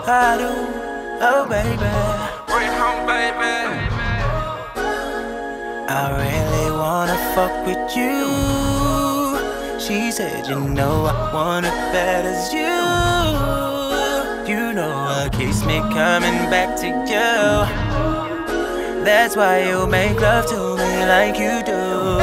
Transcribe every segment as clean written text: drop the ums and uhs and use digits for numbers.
I do, oh baby. Bring it home, baby. I really wanna fuck with you. She said, you know I want it bad as you. You know what keeps me coming back to you. That's why you make love to me like you do.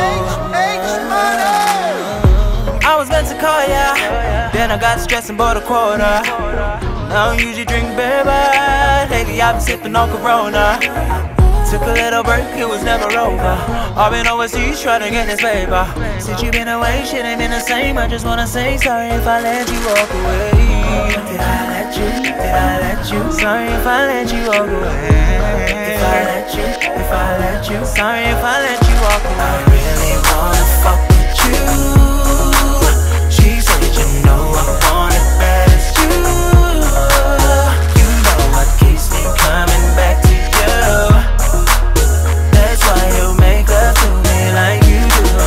I was meant to call ya, then I got stressed and bought a quarter. I don't usually drink beer, but lately I've been sipping on Corona. Took a little break, it was never over. I've been overseas trying to get this paper. Since you been away, shit ain't been the same. I just wanna say sorry if I let you walk away. Did I let you? Did I let you? Sorry if I let you walk away. If I let you? If I let you? Sorry if I let you walk away. I really wanna fuck with you. She said, you know I want it bad as you. You know what keeps me coming back to you. That's why you make love to me like you do.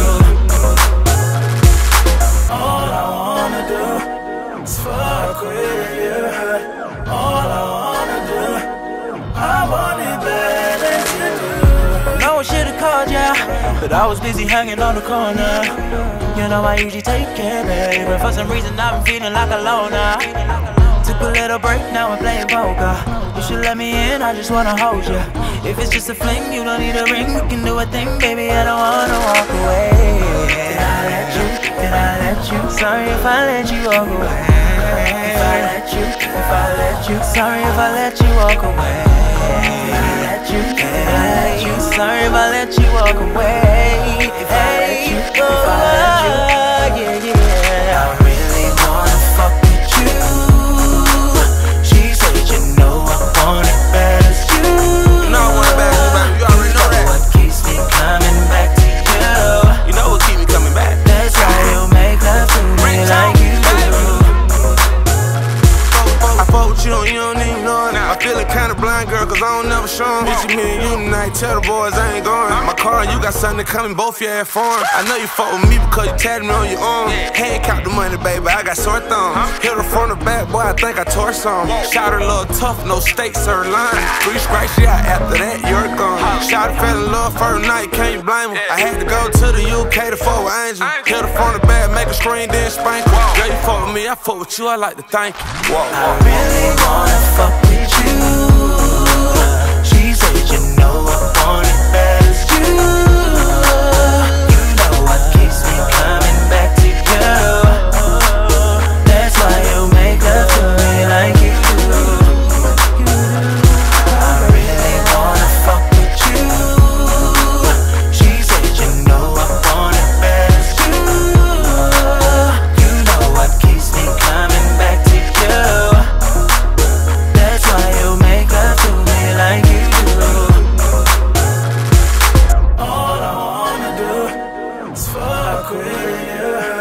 All I wanna do is fuck with you. All I wanna do, I want it bad as you do. I know I should've called ya, but I was busy hanging on the corner. You know I usually take care, babe, but for some reason I've been feeling like a loner. Took a little break, now I'm playing poker. You should let me in, I just wanna hold ya. If it's just a fling, you don't need a ring. We can do a thing, baby, I don't wanna walk away. Did I let you? Did I let you? Sorry if I let you walk away. If I let you? If I let you? Sorry if I let you walk away. Did I let you? Did I let you? Sorry if I let you walk away. If I let you? If I let you? Yeah, yeah. I really wanna fuck with you. She said, you know I want it bad as you. You know I want it back, baby. You already know that. What keeps me coming back to you? You know what keep me coming back. That's why you make love to me like you do. I fuck with you don't even know it. I feelin' kinda blind, girl, cause I don't never show 'em. Bitch, me and you tonight, tell the boys I ain't going. My car and you got something coming, both your ass foreign. I know you fuck with me because you tatted me on your arm. Hand count the money, baby, I got sore thumbs. Hit her from the back, boy, I think I tore some. Shot her a little tough, no steak, sir, line. 3 strikes, yeah, after that, you're gone. Shot her, fell in love first night, can't you blame her. I had to go to the UK to fuck with Angel. Hit her from the back, make her scream, then spank her. Girl, you fuck with me, I fuck with you, I like to thank you. I really wanna fuck with you. She said, you know I want it bad as you. You know what keeps me coming back to you. That's why you make love to me like you do. I really wanna fuck with you. She said, you know I want it bad as you. You know what keeps me coming back to you. That's why you make love to me like you do. All I wanna do is fuck with you.